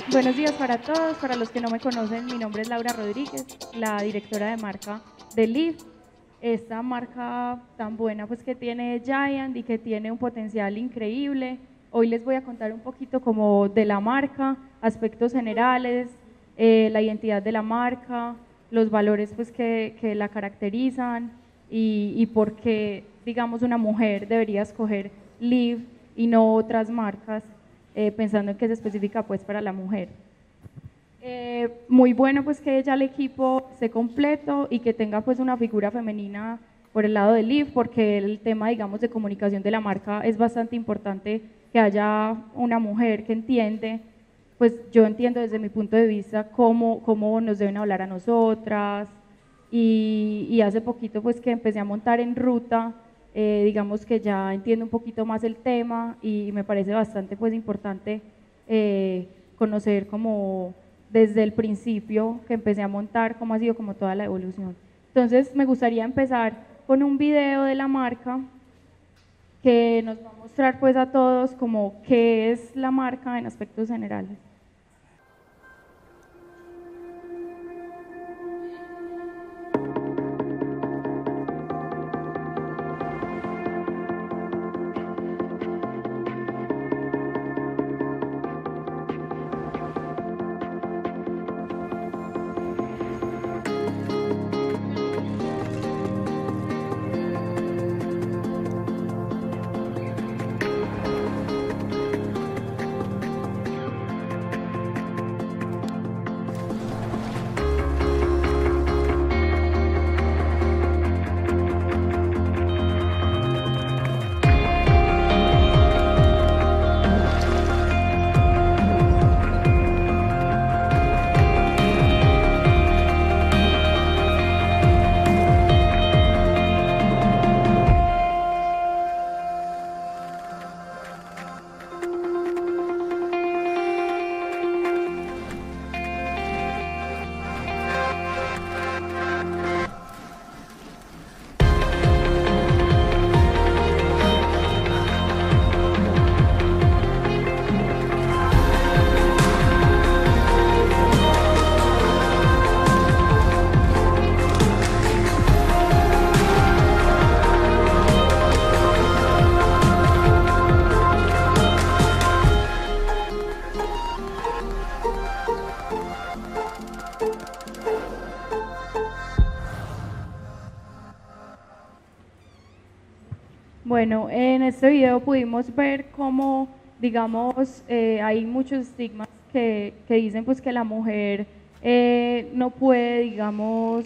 Buenos días para todos. Para los que no me conocen, mi nombre es Laura Rodríguez, la directora de marca de Liv. Esta marca tan buena pues que tiene Giant y que tiene un potencial increíble. Hoy les voy a contar un poquito como de la marca, aspectos generales, la identidad de la marca, los valores pues que la caracterizan y por qué, digamos, una mujer debería escoger Liv y no otras marcas, pensando en que es específica pues para la mujer. Muy bueno pues que ya el equipo esté completo y que tenga pues una figura femenina por el lado de Liv, porque el tema, digamos, de comunicación de la marca es bastante importante, que haya una mujer que entiende, pues yo entiendo desde mi punto de vista cómo nos deben hablar a nosotras, y hace poquito pues que empecé a montar en ruta, digamos que ya entiendo un poquito más el tema y me parece bastante pues importante conocer como desde el principio que empecé a montar cómo ha sido como toda la evolución. Entonces me gustaría empezar con un video de la marca que nos va a mostrar pues a todos como qué es la marca en aspectos generales. Bueno, en este video pudimos ver cómo, digamos, hay muchos estigmas que dicen pues que la mujer no puede, digamos,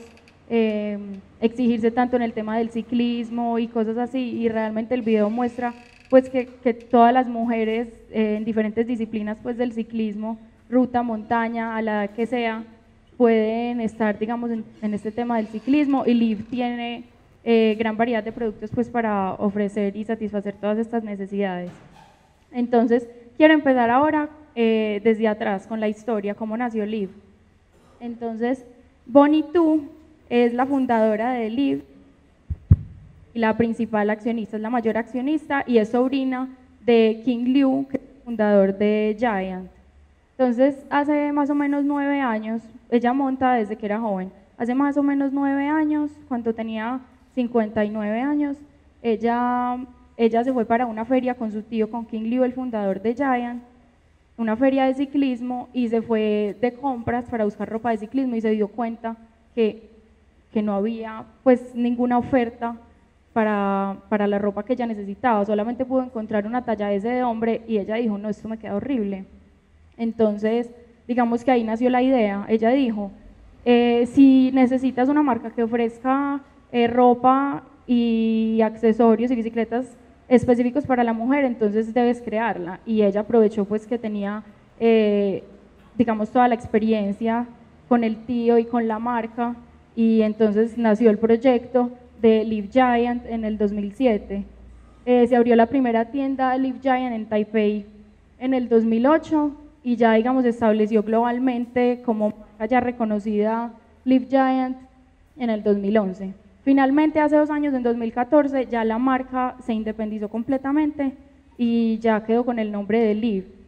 exigirse tanto en el tema del ciclismo y cosas así, y realmente el video muestra pues que todas las mujeres en diferentes disciplinas pues del ciclismo, ruta, montaña, a la edad que sea, pueden estar, digamos, en este tema del ciclismo, y Liv tiene gran variedad de productos pues para ofrecer y satisfacer todas estas necesidades. Entonces, quiero empezar ahora desde atrás con la historia, cómo nació Liv. Entonces, Bonnie Tu es la fundadora de Liv y la principal accionista, es la mayor accionista y es sobrina de King Liu, que es el fundador de Giant. Entonces, hace más o menos 9 años, ella monta desde que era joven, hace más o menos 9 años, cuando tenía 59 años, ella se fue para una feria con su tío, con King Liu, el fundador de Giant, una feria de ciclismo, y se fue de compras para buscar ropa de ciclismo y se dio cuenta que no había pues ninguna oferta para la ropa que ella necesitaba, solamente pudo encontrar una talla S de hombre y ella dijo, no, esto me queda horrible. Entonces, digamos que ahí nació la idea. Ella dijo, si necesitas una marca que ofrezca ropa y accesorios y bicicletas específicos para la mujer, entonces debes crearla. Y ella aprovechó pues que tenía, digamos, toda la experiencia con el tío y con la marca, y entonces nació el proyecto de Liv Giant en el 2007. Se abrió la primera tienda Liv Giant en Taipei en el 2008 y ya, digamos, se estableció globalmente como marca ya reconocida Liv Giant en el 2011. Finalmente, hace 2 años, en 2014, ya la marca se independizó completamente y ya quedó con el nombre de Liv.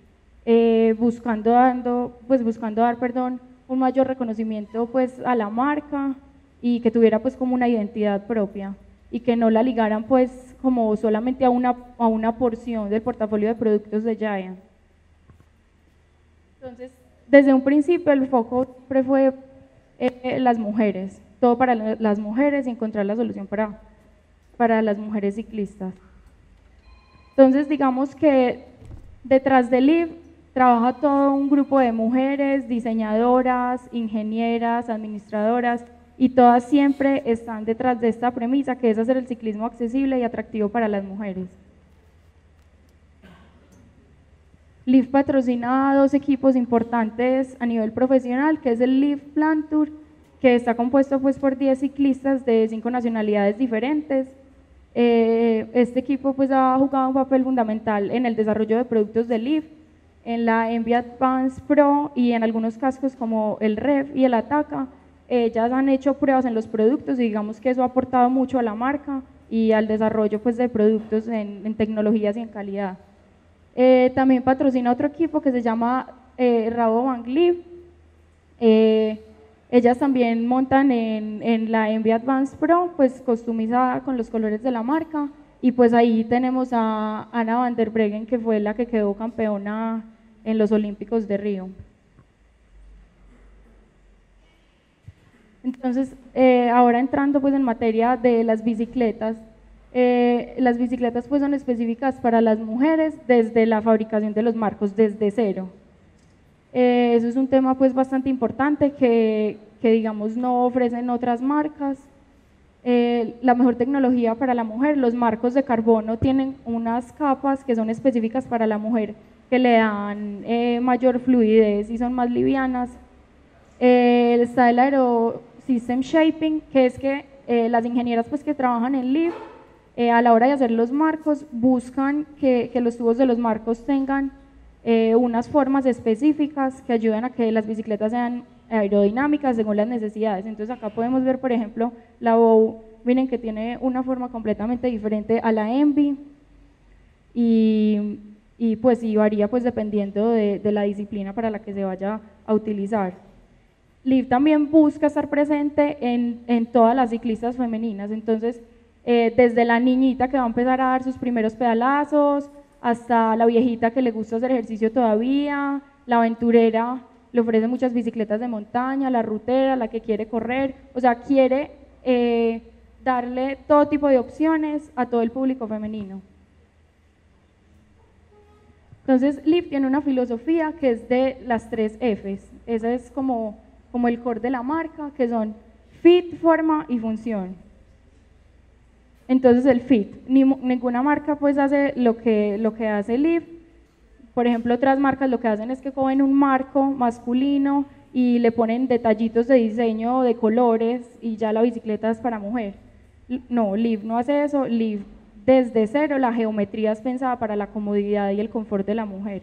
buscando dar, perdón, un mayor reconocimiento pues a la marca y que tuviera pues como una identidad propia y que no la ligaran pues como solamente a una porción del portafolio de productos de Giant. Entonces, desde un principio el foco siempre fue las mujeres, todo para las mujeres y encontrar la solución para las mujeres ciclistas. Entonces, digamos que detrás de Liv trabaja todo un grupo de mujeres, diseñadoras, ingenieras, administradoras, y todas siempre están detrás de esta premisa que es hacer el ciclismo accesible y atractivo para las mujeres. Liv patrocina a 2 equipos importantes a nivel profesional, que es el Liv Plan Tour, que está compuesto pues por 10 ciclistas de 5 nacionalidades diferentes. Este equipo pues ha jugado un papel fundamental en el desarrollo de productos de Liv, en la Envy Advance Pro y en algunos cascos como el Rev y el Ataca. Ellas han hecho pruebas en los productos y digamos que eso ha aportado mucho a la marca y al desarrollo pues de productos en tecnologías y en calidad. También patrocina otro equipo que se llama Rabobank Liv. Ellas también montan en la Envy Advance Pro, pues customizada con los colores de la marca, y pues ahí tenemos a Anna van der Breggen, que fue la que quedó campeona en los Olímpicos de Río. Entonces, ahora entrando pues en materia de las bicicletas pues son específicas para las mujeres desde la fabricación de los marcos, desde cero. Eso es un tema pues bastante importante que digamos no ofrecen otras marcas. La mejor tecnología para la mujer, los marcos de carbono tienen unas capas que son específicas para la mujer que le dan mayor fluidez y son más livianas. Está el Aero System Shaping, que es que las ingenieras pues que trabajan en Liv a la hora de hacer los marcos buscan que los tubos de los marcos tengan unas formas específicas que ayudan a que las bicicletas sean aerodinámicas según las necesidades. Entonces acá podemos ver por ejemplo la Bow, miren que tiene una forma completamente diferente a la Envy y pues sí varía pues dependiendo de la disciplina para la que se vaya a utilizar. Liv también busca estar presente en todas las ciclistas femeninas, entonces desde la niñita que va a empezar a dar sus primeros pedalazos, hasta la viejita que le gusta hacer ejercicio todavía, la aventurera le ofrece muchas bicicletas de montaña, la rutera, la que quiere correr, o sea, quiere darle todo tipo de opciones a todo el público femenino. Entonces, Liv tiene una filosofía que es de las 3 Fs, esa es como el core de la marca, que son fit, forma y función. Entonces el fit, ninguna marca pues hace lo que hace Liv. Por ejemplo, otras marcas lo que hacen es que cogen un marco masculino y le ponen detallitos de diseño, de colores, y ya la bicicleta es para mujer. No, Liv no hace eso. Liv desde cero, la geometría es pensada para la comodidad y el confort de la mujer.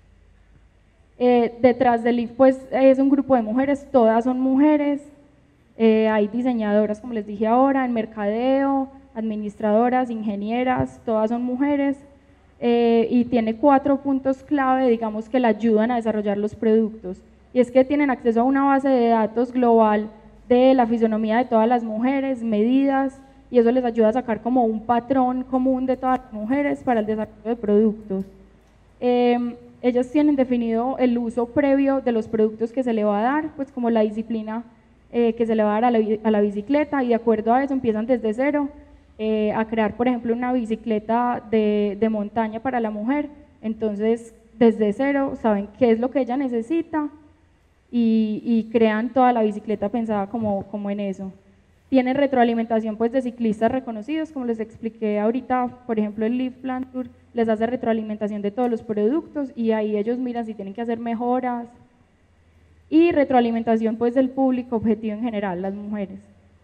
Detrás de Liv pues es un grupo de mujeres, todas son mujeres, hay diseñadoras como les dije ahora, en mercadeo, administradoras, ingenieras, todas son mujeres, y tiene 4 puntos clave digamos que la ayudan a desarrollar los productos, y es que tienen acceso a una base de datos global de la fisonomía de todas las mujeres, medidas, y eso les ayuda a sacar como un patrón común de todas las mujeres para el desarrollo de productos. Ellas tienen definido el uso previo de los productos que se le va a dar, pues como la disciplina que se le va a dar a la bicicleta, y de acuerdo a eso empiezan desde cero a crear, por ejemplo, una bicicleta de montaña para la mujer. Entonces, desde cero saben qué es lo que ella necesita y crean toda la bicicleta pensada como en eso. Tienen retroalimentación pues de ciclistas reconocidos, como les expliqué ahorita, por ejemplo el Liv Plan Tour les hace retroalimentación de todos los productos y ahí ellos miran si tienen que hacer mejoras, y retroalimentación pues del público objetivo en general, las mujeres.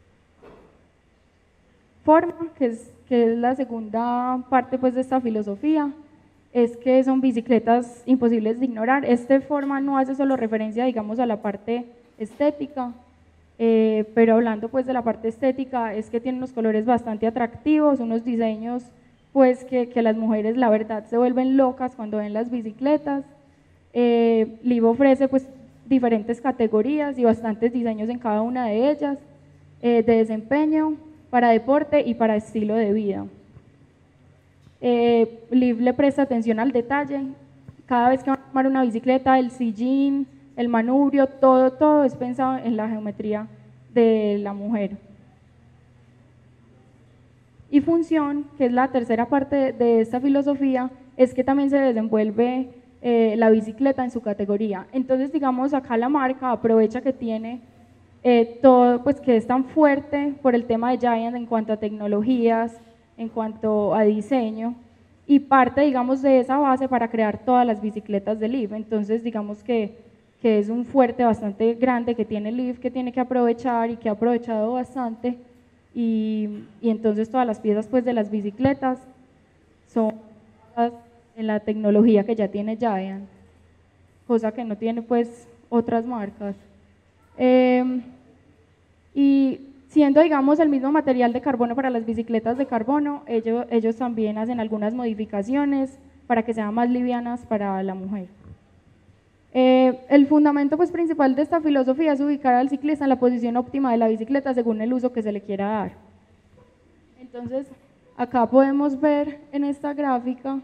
Forma, que es la segunda parte pues de esta filosofía, es que son bicicletas imposibles de ignorar. Forma no hace solo referencia digamos a la parte estética, pero hablando pues de la parte estética, es que tiene unos colores bastante atractivos, unos diseños pues que las mujeres la verdad se vuelven locas cuando ven las bicicletas. Liv ofrece pues diferentes categorías y bastantes diseños en cada una de ellas, de desempeño, para deporte y para estilo de vida. Liv le presta atención al detalle. Cada vez que van a tomar una bicicleta, el sillín, el manubrio, todo es pensado en la geometría de la mujer. Y función, que es la tercera parte de esta filosofía, es que también se desenvuelve la bicicleta en su categoría. Entonces, digamos, acá la marca aprovecha que tiene todo, pues que es tan fuerte por el tema de Giant en cuanto a tecnologías, en cuanto a diseño, y parte, digamos, de esa base para crear todas las bicicletas de Liv. Entonces, digamos que es un fuerte bastante grande que tiene Liv, que tiene que aprovechar y que ha aprovechado bastante, y entonces todas las piezas pues de las bicicletas son en la tecnología que ya tiene Giant, cosa que no tiene pues otras marcas. Y siendo, digamos, el mismo material de carbono para las bicicletas de carbono, ellos también hacen algunas modificaciones para que sean más livianas para la mujer. El fundamento pues, principal de esta filosofía es ubicar al ciclista en la posición óptima de la bicicleta según el uso que se le quiera dar. Entonces, acá podemos ver en esta gráfica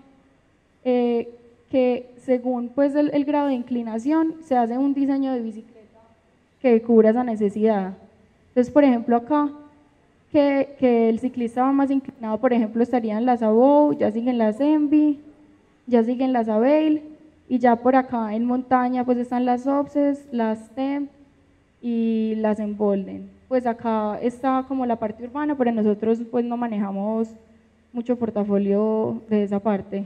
que según pues, el grado de inclinación se hace un diseño de bicicleta que cubra esa necesidad. Entonces, por ejemplo, acá, que el ciclista va más inclinado, por ejemplo, estarían las Abou, ya siguen las Envy, ya siguen las Avail, y ya por acá en montaña pues están las Obses, las Temp y las Embolden. Pues acá está como la parte urbana, pero nosotros pues no manejamos mucho portafolio de esa parte.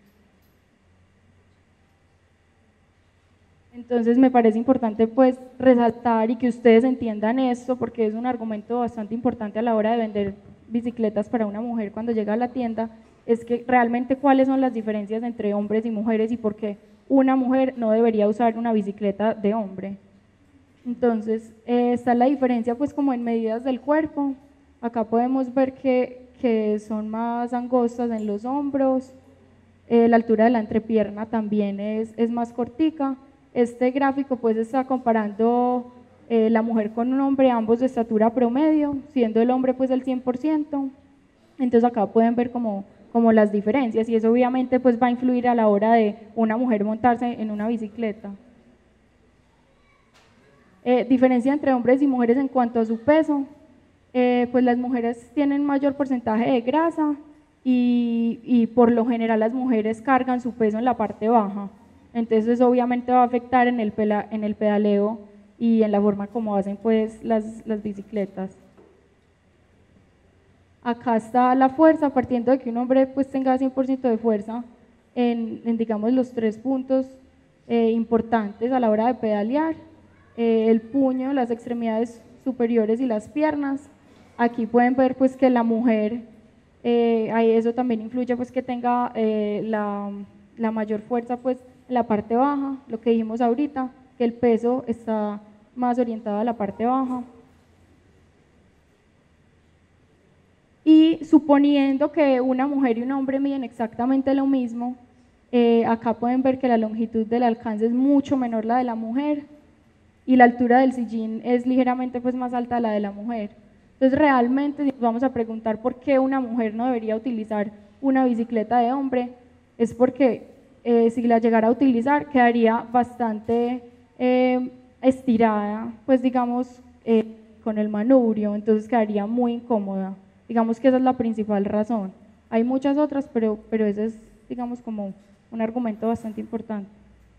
Entonces me parece importante pues resaltar y que ustedes entiendan esto porque es un argumento bastante importante a la hora de vender bicicletas para una mujer cuando llega a la tienda, es que realmente cuáles son las diferencias entre hombres y mujeres y por qué una mujer no debería usar una bicicleta de hombre. Entonces está la diferencia pues como en medidas del cuerpo. Acá podemos ver que son más angostas en los hombros, la altura de la entrepierna también es más cortica. Este gráfico pues está comparando la mujer con un hombre, ambos de estatura promedio, siendo el hombre pues el 100%. Entonces acá pueden ver como las diferencias y eso obviamente pues va a influir a la hora de una mujer montarse en una bicicleta. Diferencia entre hombres y mujeres en cuanto a su peso, pues las mujeres tienen mayor porcentaje de grasa y por lo general las mujeres cargan su peso en la parte baja. Entonces eso obviamente va a afectar en el pedaleo y en la forma como hacen pues las bicicletas. Acá está la fuerza, partiendo de que un hombre pues tenga 100% de fuerza en digamos los 3 puntos importantes a la hora de pedalear, el puño, las extremidades superiores y las piernas. Aquí pueden ver pues que la mujer, ahí eso también influye pues que tenga la mayor fuerza pues en la parte baja, lo que dijimos ahorita, que el peso está más orientado a la parte baja. Y suponiendo que una mujer y un hombre miden exactamente lo mismo, acá pueden ver que la longitud del alcance es mucho menor la de la mujer y la altura del sillín es ligeramente pues más alta la de la mujer. Entonces realmente si nos vamos a preguntar por qué una mujer no debería utilizar una bicicleta de hombre, es porque si la llegara a utilizar quedaría bastante estirada, pues digamos con el manubrio, entonces quedaría muy incómoda. Digamos que esa es la principal razón. Hay muchas otras, pero ese es digamos como un argumento bastante importante.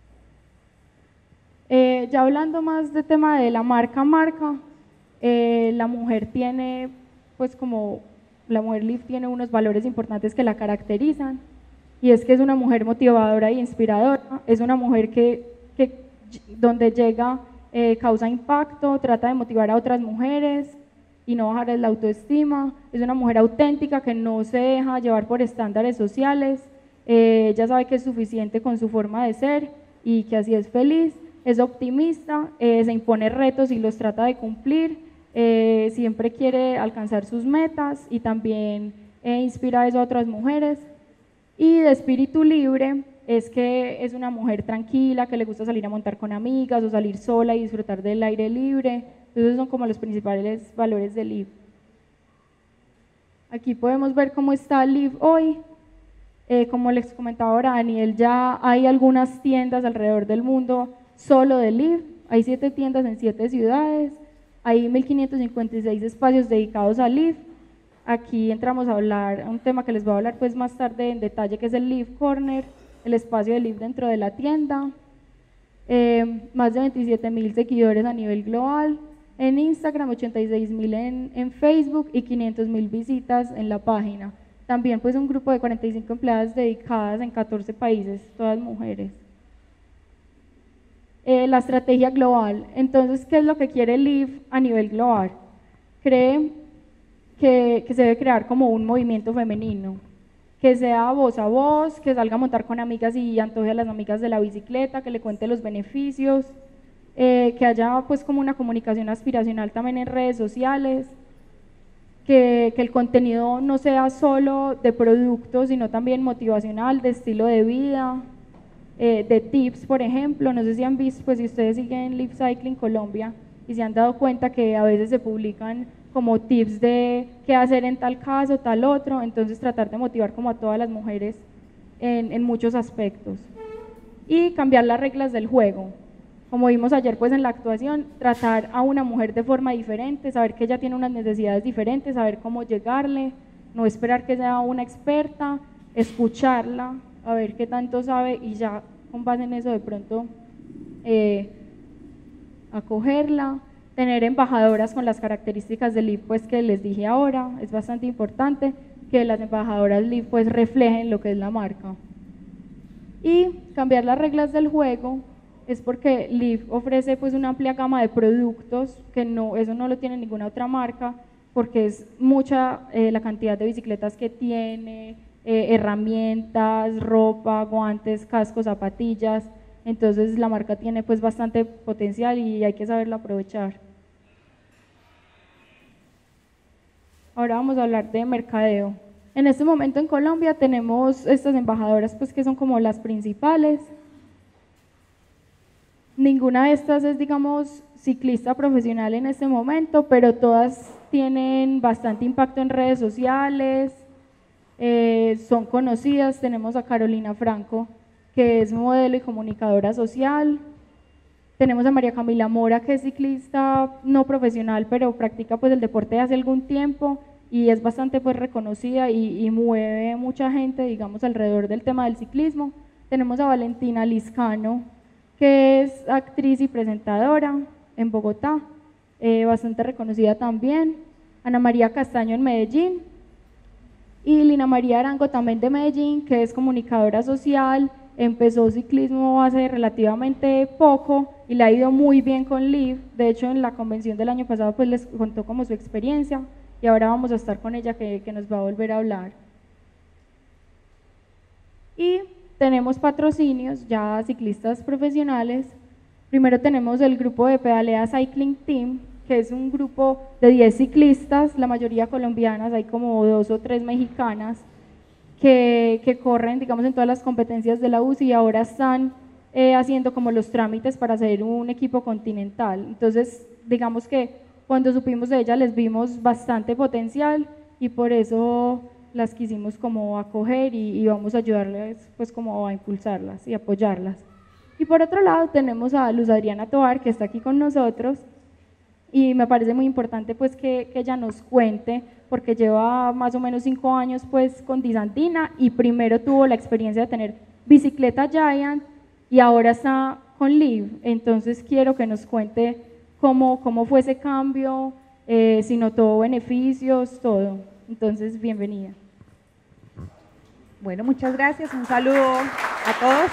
Ya hablando más de tema de la marca, la mujer tiene pues como la mujer Liv tiene unos valores importantes que la caracterizan. Y es que es una mujer motivadora e inspiradora, es una mujer que donde llega causa impacto, trata de motivar a otras mujeres y no bajar la autoestima, es una mujer auténtica que no se deja llevar por estándares sociales, ella sabe que es suficiente con su forma de ser y que así es feliz, es optimista, se impone retos y los trata de cumplir, siempre quiere alcanzar sus metas y también inspira a eso a otras mujeres. Y de espíritu libre, es que es una mujer tranquila, que le gusta salir a montar con amigas o salir sola y disfrutar del aire libre. Entonces son como los principales valores de Liv. Aquí podemos ver cómo está Liv hoy. Como les comentaba ahora Daniel, ya hay algunas tiendas alrededor del mundo solo de Liv. Hay 7 tiendas en 7 ciudades. Hay 1556 espacios dedicados a Liv. Aquí entramos a hablar, un tema que les voy a hablar pues más tarde en detalle, que es el Liv Corner, el espacio de Liv dentro de la tienda. Más de 27.000 seguidores a nivel global en Instagram, 86.000 en Facebook y 500.000 visitas en la página. También pues un grupo de 45 empleadas dedicadas en 14 países, todas mujeres. La estrategia global. Entonces, ¿qué es lo que quiere Liv a nivel global? Cree que se debe crear como un movimiento femenino, que sea voz a voz, que salga a montar con amigas y antoje a las amigas de la bicicleta, que le cuente los beneficios, que haya pues como una comunicación aspiracional también en redes sociales, que el contenido no sea solo de productos, sino también motivacional, de estilo de vida, de tips, por ejemplo. No sé si han visto, pues si ustedes siguen Liv Cycling Colombia y se han dado cuenta que a veces se publican como tips de qué hacer en tal caso, tal otro, entonces tratar de motivar como a todas las mujeres en muchos aspectos. Y cambiar las reglas del juego. Como vimos ayer pues en la actuación, tratar a una mujer de forma diferente, saber que ella tiene unas necesidades diferentes, saber cómo llegarle, no esperar que sea una experta, escucharla, a ver qué tanto sabe y ya con base en eso de pronto acogerla. Tener embajadoras con las características del Liv pues que les dije ahora, es bastante importante que las embajadoras Liv pues reflejen lo que es la marca. Y cambiar las reglas del juego es porque Liv ofrece pues una amplia gama de productos que eso no lo tiene ninguna otra marca, porque es mucha la cantidad de bicicletas que tiene, herramientas, ropa, guantes, cascos, zapatillas. Entonces la marca tiene pues bastante potencial y hay que saberlo aprovechar. Ahora vamos a hablar de mercadeo. En este momento en Colombia tenemos estas embajadoras pues que son como las principales. Ninguna de estas es, digamos, ciclista profesional en este momento, pero todas tienen bastante impacto en redes sociales, son conocidas. Tenemos a Carolina Franco, que es modelo y comunicadora social. Tenemos a María Camila Mora, que es ciclista no profesional, pero practica pues el deporte hace algún tiempo y es bastante pues reconocida y mueve mucha gente, digamos, alrededor del tema del ciclismo. Tenemos a Valentina Liscano, que es actriz y presentadora en Bogotá, bastante reconocida también. Ana María Castaño en Medellín y Lina María Arango también de Medellín, que es comunicadora social, empezó ciclismo hace relativamente poco y le ha ido muy bien con Liv. De hecho en la convención del año pasado pues les contó como su experiencia y ahora vamos a estar con ella que nos va a volver a hablar. Y tenemos patrocinios ya ciclistas profesionales. Primero tenemos el grupo de Pedalea Cycling Team, que es un grupo de 10 ciclistas, la mayoría colombianas, hay como 2 o 3 mexicanas, que corren, digamos, en todas las competencias de la UCI y ahora están haciendo como los trámites para hacer un equipo continental. Entonces, digamos que cuando supimos de ella les vimos bastante potencial y por eso las quisimos como acoger y vamos a ayudarles pues como a impulsarlas y apoyarlas. Y por otro lado tenemos a Luz Adriana Tovar, que está aquí con nosotros y me parece muy importante pues que ella nos cuente, porque lleva más o menos 5 años pues con Disantina y primero tuvo la experiencia de tener bicicleta Giant y ahora está con Liv. Entonces quiero que nos cuente cómo fue ese cambio, si notó beneficios, todo. Entonces, bienvenida. Bueno, muchas gracias, un saludo a todos.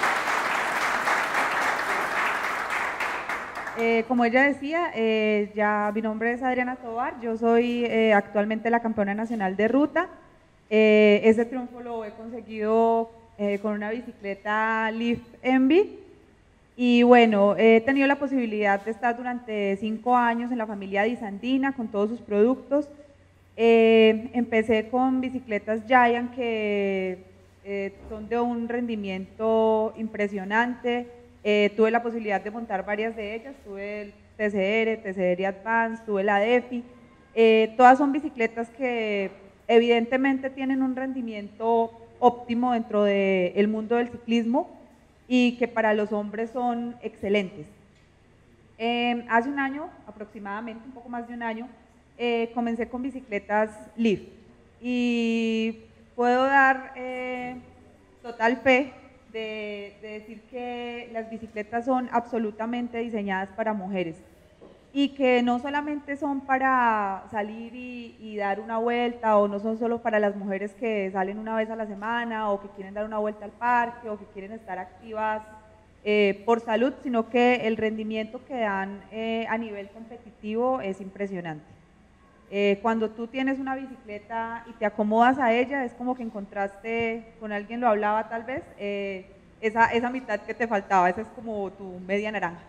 Como ella decía, ya mi nombre es Adriana Tovar, yo soy actualmente la campeona nacional de ruta. Ese triunfo lo he conseguido con una bicicleta Liv Envy. Y bueno, he tenido la posibilidad de estar durante 5 años en la familia Disantina con todos sus productos. Empecé con bicicletas Giant que son de un rendimiento impresionante. Tuve la posibilidad de montar varias de ellas, tuve el TCR Advance, tuve la DEFI. Todas son bicicletas que evidentemente tienen un rendimiento óptimo dentro del mundo del ciclismo y que para los hombres son excelentes. Hace un año, aproximadamente, un poco más de un año, comencé con bicicletas Leaf y puedo dar total fe de decir que las bicicletas son absolutamente diseñadas para mujeres y que no solamente son para salir y dar una vuelta, o no son solo para las mujeres que salen una vez a la semana o que quieren dar una vuelta al parque o que quieren estar activas por salud, sino que el rendimiento que dan a nivel competitivo es impresionante. Cuando tú tienes una bicicleta y te acomodas a ella, es como que encontraste, con alguien lo hablaba tal vez, esa mitad que te faltaba, esa es como tu media naranja.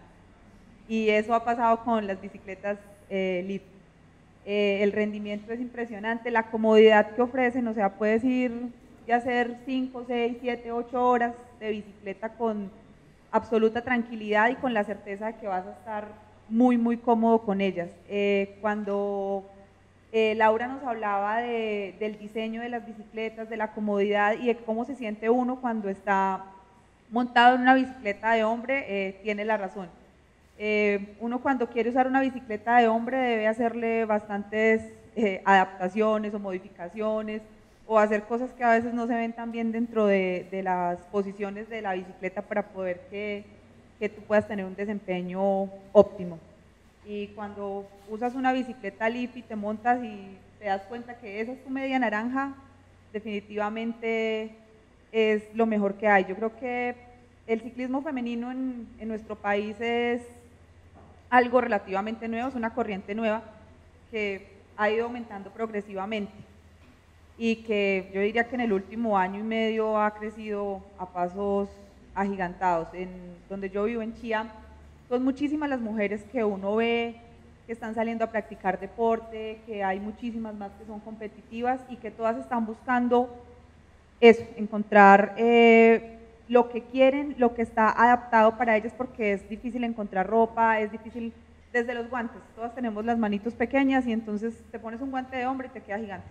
Y eso ha pasado con las bicicletas Leaf. El rendimiento es impresionante, la comodidad que ofrecen, o sea, puedes ir y hacer 5, 6, 7, 8 horas de bicicleta con absoluta tranquilidad y con la certeza de que vas a estar muy, muy cómodo con ellas. Cuando Laura nos hablaba del diseño de las bicicletas, de la comodidad y de cómo se siente uno cuando está montado en una bicicleta de hombre, tiene la razón. Uno cuando quiere usar una bicicleta de hombre debe hacerle bastantes adaptaciones o modificaciones o hacer cosas que a veces no se ven tan bien dentro de las posiciones de la bicicleta para poder que tú puedas tener un desempeño óptimo. Y cuando usas una bicicleta Leaf y te montas y te das cuenta que esa es tu media naranja, definitivamente es lo mejor que hay. Yo creo que el ciclismo femenino en nuestro país es algo relativamente nuevo, es una corriente nueva que ha ido aumentando progresivamente y que yo diría que en el último año y medio ha crecido a pasos agigantados. En donde yo vivo, en Chía, son muchísimas las mujeres que uno ve que están saliendo a practicar deporte, que hay muchísimas más que son competitivas y que todas están buscando eso, encontrar lo que quieren, lo que está adaptado para ellas, porque es difícil encontrar ropa, es difícil desde los guantes, todas tenemos las manitos pequeñas y entonces te pones un guante de hombre y te queda gigante.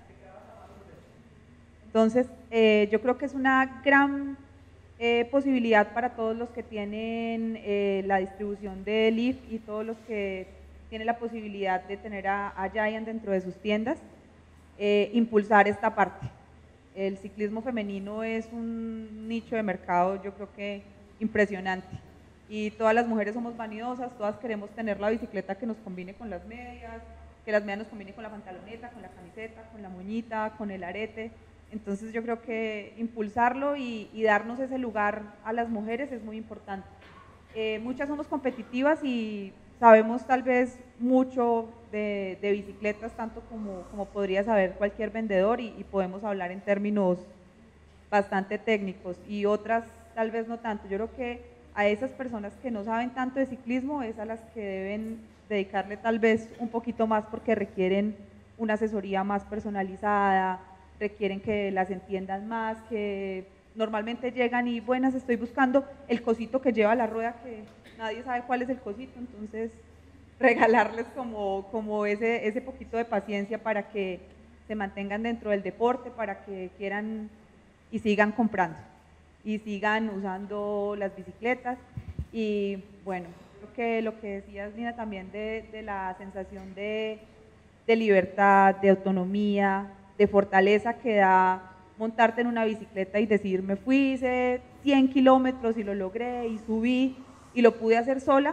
Entonces yo creo que es una gran posibilidad para todos los que tienen la distribución de Leaf y todos los que tienen la posibilidad de tener a Giant dentro de sus tiendas, impulsar esta parte. El ciclismo femenino es un nicho de mercado, yo creo que impresionante. Y todas las mujeres somos vanidosas, todas queremos tener la bicicleta que nos combine con las medias, que las medias nos combine con la pantaloneta, con la camiseta, con la moñita, con el arete. Entonces yo creo que impulsarlo y darnos ese lugar a las mujeres es muy importante. Muchas somos competitivas y sabemos tal vez mucho de bicicletas, tanto como podría saber cualquier vendedor y podemos hablar en términos bastante técnicos, y otras tal vez no tanto. Yo creo que a esas personas que no saben tanto de ciclismo es a las que deben dedicarle tal vez un poquito más, porque requieren una asesoría más personalizada, requieren que las entiendan más, que normalmente llegan y buenas, estoy buscando el cosito que lleva la rueda, que nadie sabe cuál es el cosito, entonces regalarles como ese poquito de paciencia para que se mantengan dentro del deporte, para que quieran y sigan comprando y sigan usando las bicicletas. Y bueno, creo que lo que decías, Lina, también de la sensación de libertad, de autonomía, de fortaleza que da montarte en una bicicleta y decir, me fui, hice 100 kilómetros y lo logré y subí y lo pude hacer sola,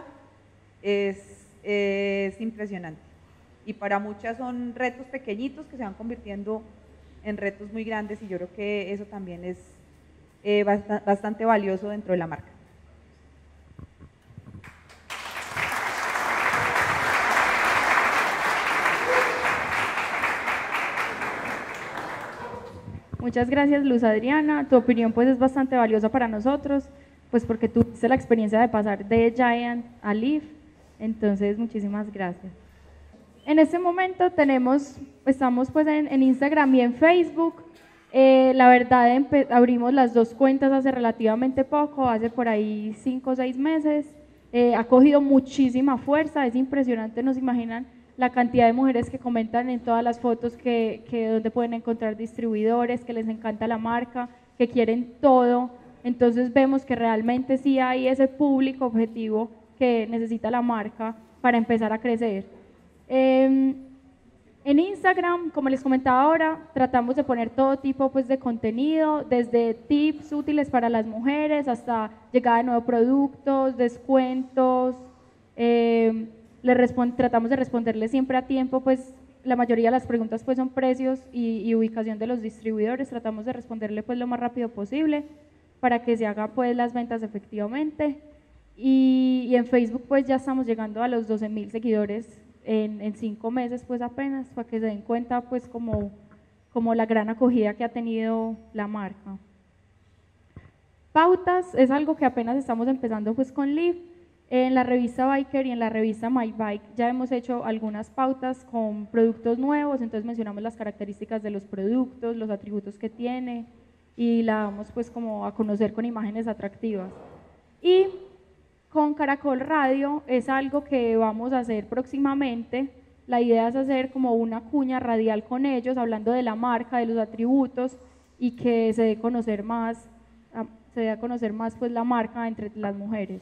es impresionante. Y para muchas son retos pequeñitos que se van convirtiendo en retos muy grandes, y yo creo que eso también es bastante valioso dentro de la marca. Muchas gracias, Luz Adriana. Tu opinión pues es bastante valiosa para nosotros, pues porque tuviste la experiencia de pasar de Giant a Leaf, entonces muchísimas gracias. En este momento estamos pues en Instagram y en Facebook. La verdad, abrimos las dos cuentas hace relativamente poco, hace por ahí 5 o 6 meses. Ha cogido muchísima fuerza, es impresionante, no se imaginan la cantidad de mujeres que comentan en todas las fotos que donde pueden encontrar distribuidores, que les encanta la marca, que quieren todo. Entonces vemos que realmente sí hay ese público objetivo que necesita la marca para empezar a crecer. En Instagram, como les comentaba ahora, tratamos de poner todo tipo pues, de contenido, desde tips útiles para las mujeres hasta llegada de nuevos productos, descuentos. Tratamos de responderles siempre a tiempo, pues la mayoría de las preguntas pues, son precios y ubicación de los distribuidores. Tratamos de responderle pues, lo más rápido posible para que se hagan pues, las ventas efectivamente. Y en Facebook pues, ya estamos llegando a los 12.000 seguidores en 5 meses pues apenas, para que se den cuenta pues como la gran acogida que ha tenido la marca. Pautas es algo que apenas estamos empezando pues con Liv. En la revista Biker y en la revista My Bike ya hemos hecho algunas pautas con productos nuevos, entonces mencionamos las características de los productos, los atributos que tiene y la damos pues como a conocer con imágenes atractivas. Y con Caracol Radio es algo que vamos a hacer próximamente. La idea es hacer como una cuña radial con ellos, hablando de la marca, de los atributos y que se dé a conocer más pues, la marca entre las mujeres.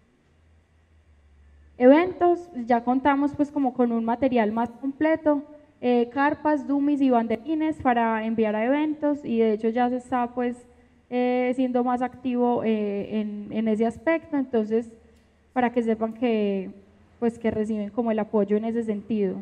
Eventos, ya contamos pues como con un material más completo, carpas, dummies y banderines para enviar a eventos y de hecho ya se está pues siendo más activo en ese aspecto, entonces para que sepan que reciben como el apoyo en ese sentido.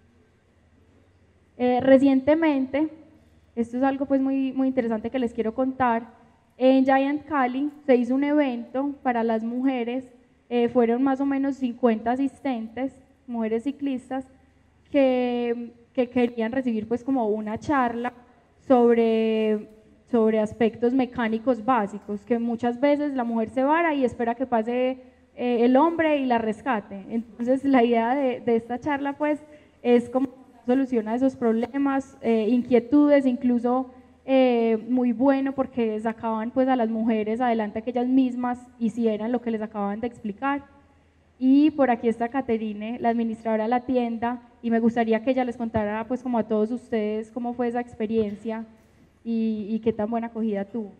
Recientemente, esto es algo pues muy interesante que les quiero contar, en Giant Cali se hizo un evento para las mujeres, fueron más o menos 50 asistentes, mujeres ciclistas, que querían recibir pues como una charla sobre aspectos mecánicos básicos, que muchas veces la mujer se vara y espera que pase el hombre y la rescate. Entonces la idea de esta charla pues es como solucionar esos problemas, inquietudes, incluso muy bueno porque sacaban pues a las mujeres adelante que ellas mismas hicieran lo que les acababan de explicar. Y por aquí está Caterine, la administradora de la tienda, y me gustaría que ella les contara pues como a todos ustedes cómo fue esa experiencia y qué tan buena acogida tuvo.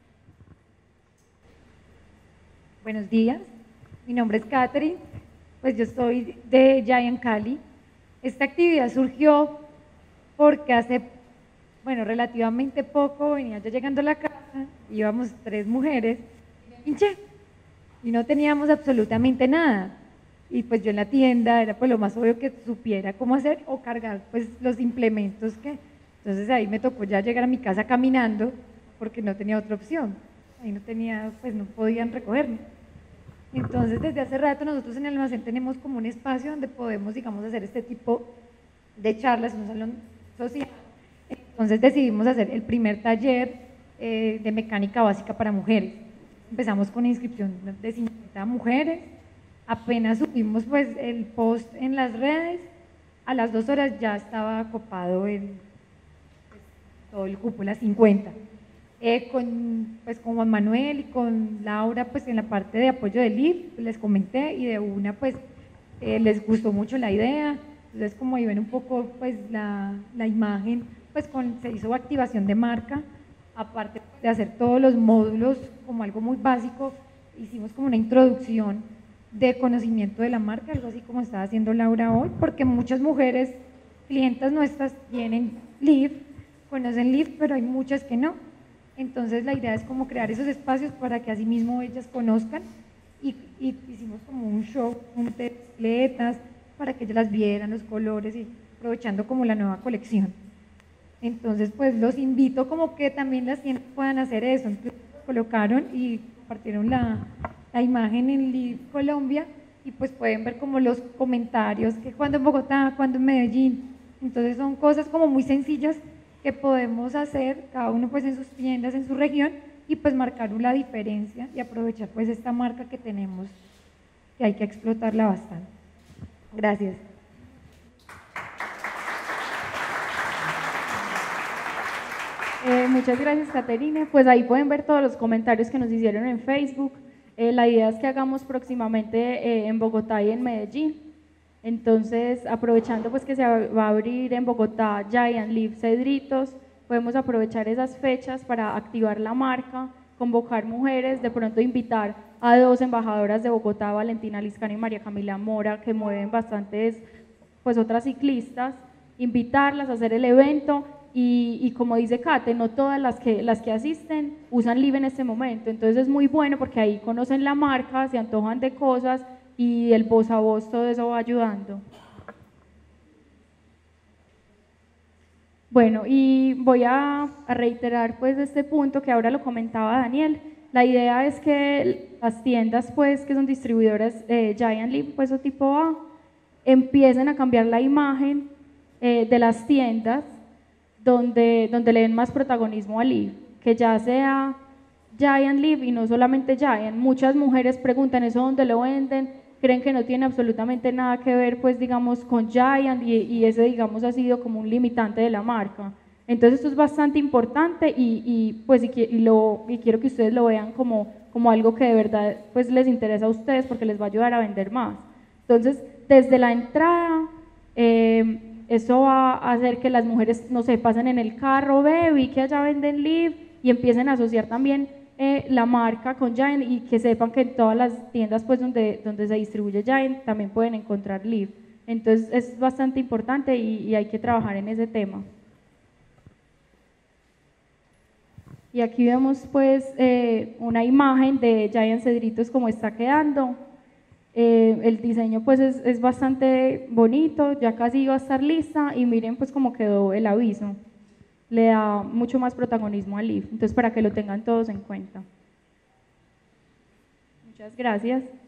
Buenos días. Mi nombre es Catherine, pues yo soy de Giant Cali. Esta actividad surgió porque hace, relativamente poco venía yo llegando a la casa, íbamos 3 mujeres, y me pinché y no teníamos absolutamente nada. Y pues yo en la tienda era pues lo más obvio que supiera cómo hacer o cargar pues los implementos que... Entonces ahí me tocó ya llegar a mi casa caminando porque no tenía otra opción. Ahí no tenía, pues no podían recogerme. Entonces, desde hace rato nosotros en el almacén tenemos como un espacio donde podemos, digamos, hacer este tipo de charlas, un salón social. Entonces decidimos hacer el primer taller de mecánica básica para mujeres. Empezamos con inscripción de 50 mujeres, apenas subimos pues el post en las redes, a las 2 horas ya estaba copado todo el cupo, las 50. Con Juan Manuel y con Laura pues en la parte de apoyo del LIF les comenté y de una pues les gustó mucho la idea, entonces como ahí ven un poco pues la imagen pues se hizo activación de marca, aparte de hacer todos los módulos como algo muy básico, hicimos como una introducción de conocimiento de la marca, algo así como estaba haciendo Laura hoy, porque muchas mujeres, clientas nuestras tienen LIF, conocen LIF, pero hay muchas que no. Entonces la idea es como crear esos espacios para que así mismo ellas conozcan y hicimos como un show de bicicletas para que ellas las vieran, los colores y aprovechando como la nueva colección. Entonces pues los invito como que también las tiendas puedan hacer eso. Entonces colocaron y compartieron la imagen en Live Colombia y pues pueden ver como los comentarios que cuando en Bogotá, cuando en Medellín. Entonces son cosas como muy sencillas que podemos hacer, cada uno pues en sus tiendas, en su región, y pues marcar una diferencia y aprovechar pues esta marca que tenemos, que hay que explotarla bastante. Gracias. muchas gracias, Caterine. Pues ahí pueden ver todos los comentarios que nos hicieron en Facebook. La idea es que hagamos próximamente en Bogotá y en Medellín. Entonces, aprovechando pues que se va a abrir en Bogotá Giant Leaf Cedritos, podemos aprovechar esas fechas para activar la marca, convocar mujeres, de pronto invitar a 2 embajadoras de Bogotá, Valentina Liscano y María Camila Mora, que mueven bastantes pues otras ciclistas, invitarlas a hacer el evento y como dice Kate, no todas las que asisten usan Live en este momento, entonces es muy bueno porque ahí conocen la marca, se antojan de cosas y el voz a voz, todo eso va ayudando. Bueno, y voy a reiterar pues este punto que ahora lo comentaba Daniel. La idea es que las tiendas pues que son distribuidoras Giant Leaf pues o tipo A empiecen a cambiar la imagen de las tiendas donde le den más protagonismo a Live, que ya sea Giant Leaf y no solamente Giant. Muchas mujeres preguntan eso dónde lo venden, creen que no tiene absolutamente nada que ver pues digamos con Giant y ese digamos ha sido como un limitante de la marca. Entonces esto es bastante importante y quiero que ustedes lo vean como algo que de verdad pues les interesa a ustedes porque les va a ayudar a vender más. Entonces desde la entrada eso va a hacer que las mujeres, no sé, pasen en el carro, vi que allá venden Live y empiecen a asociar también la marca con Giant y que sepan que en todas las tiendas pues donde se distribuye Giant también pueden encontrar Live. Entonces es bastante importante y hay que trabajar en ese tema. Y aquí vemos pues una imagen de Giant Cedritos como está quedando. El diseño pues es bastante bonito, ya casi va a estar lista y miren pues cómo quedó el aviso. Le da mucho más protagonismo al Live, entonces para que lo tengan todos en cuenta. Muchas gracias.